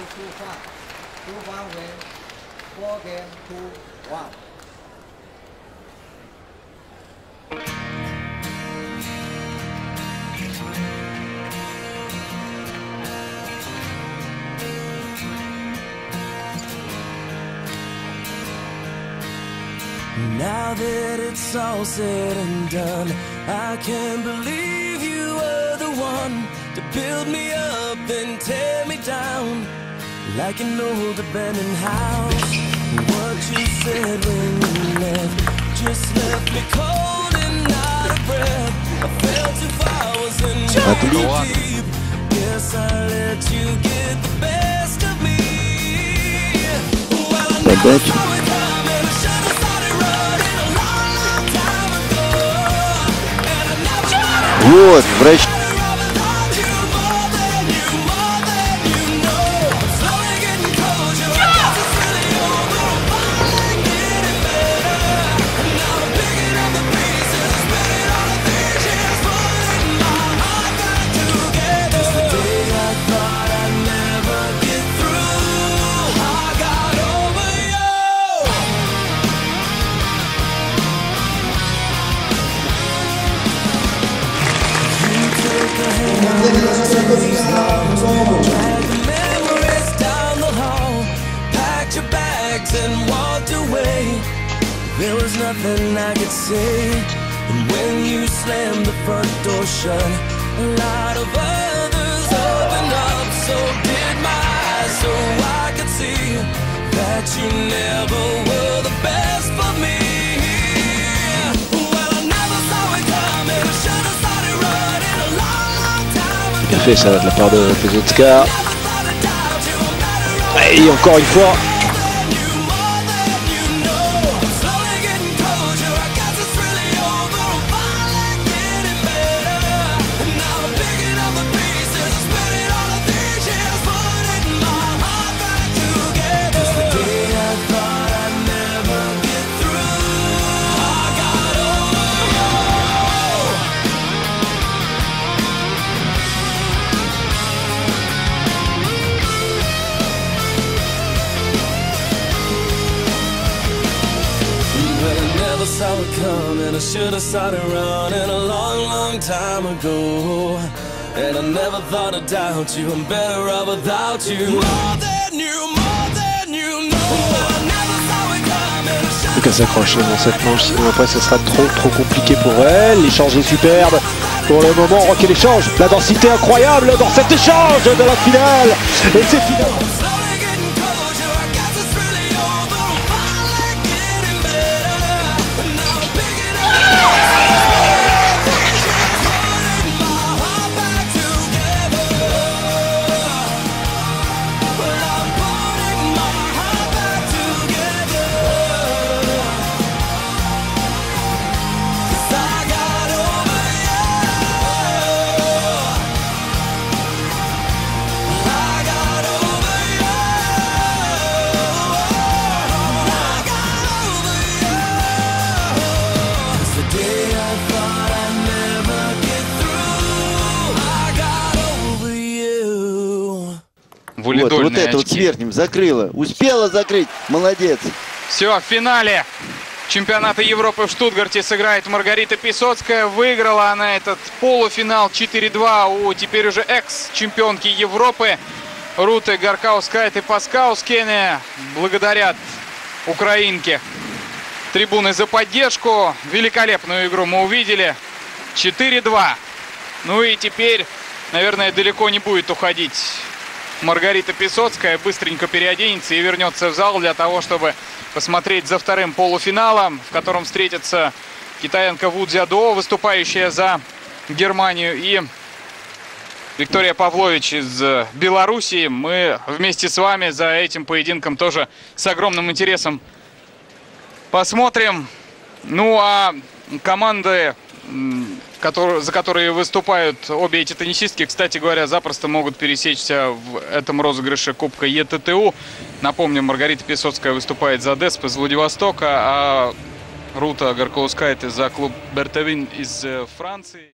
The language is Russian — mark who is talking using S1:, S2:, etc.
S1: Now that it's all said and done, I can't believe you were the one to build me up and tear me down like an old abandoned house. What you said when you left just left me cold and out of breath. I fell 2 hours and too deep. Guess I let you get the best of me. Well, I never saw it coming. I should have started running a long, long time ago. And I never thought
S2: Вот, врач.
S1: and walked away. There was nothing I could say. And when you slammed the front door shut, a lot of others opened up. So did my eyes, so I could see that you never were the best for me. Well, I never saw it coming. I should have started running a long time ago.
S2: Bien fait ça de la part de Pesotzka. Et encore une fois.
S1: Saw it coming, I should have started running a long, long time ago. And I never thought I'd doubt you, I'm better off without you. More than you know. I never saw it coming.
S2: Plus qu'à s'accrocher dans cette manche, sinon après ce sera trop compliqué pour elle. L'échange est superbe. Pour le moment, Rock et l'échange. La densité incroyable dans cet échange de la finale. Et c'est final. Вот это вот с верхним закрыла. Успела закрыть. Молодец.
S3: Все, в финале чемпионата Европы в Штутгарте сыграет Маргарита Песоцкая. Выиграла она этот полуфинал 4-2 у теперь уже экс-чемпионки Европы Руты Гаркаускайте-Паскаускене. Благодарят украинке трибуны за поддержку. Великолепную игру мы увидели. 4-2. Ну и теперь, наверное, далеко не будет уходить Маргарита Песоцкая, быстренько переоденется и вернется в зал для того, чтобы посмотреть за вторым полуфиналом, в котором встретятся китаянка Ву Цзядо, выступающая за Германию, и Виктория Павлович из Белоруссии. Мы вместе с вами за этим поединком тоже с огромным интересом посмотрим. Ну а команды, за которые выступают обе эти теннисистки, кстати говоря, запросто могут пересечься в этом розыгрыше Кубка ЕТТУ. Напомню, Маргарита Песоцкая выступает за Деспа из Владивостока, а Рута Гаркаускайте за клуб Бертавин из Франции.